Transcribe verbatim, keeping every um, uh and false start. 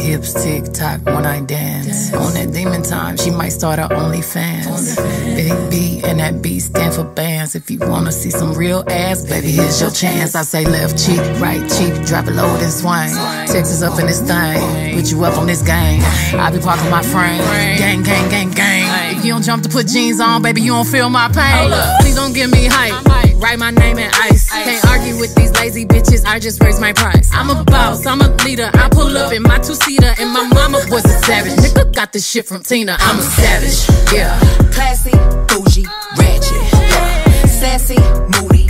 hips tick tock when I dance. On that demon time, she might start her OnlyFans. Big B and that B stand for bands. If you wanna see some real ass, baby, here's your chance. I say left cheek, right cheek, drop it low and swing. Texas up in this thing, put you up on this game. I be parking my frame, gang, gang, gang, gang. If you don't jump to put jeans on, baby, you don't feel my pain. Please don't give me hype, write my name in ice. Can't argue with these lazy bitches, I just raise my price. I'm a boss, I'm a leader, I pull up in my two-seater, and my mama was a savage. Nigga got this shit from Tina, I'm a savage, yeah. Classy, bougie, ratchet, yeah. Sassy, moody,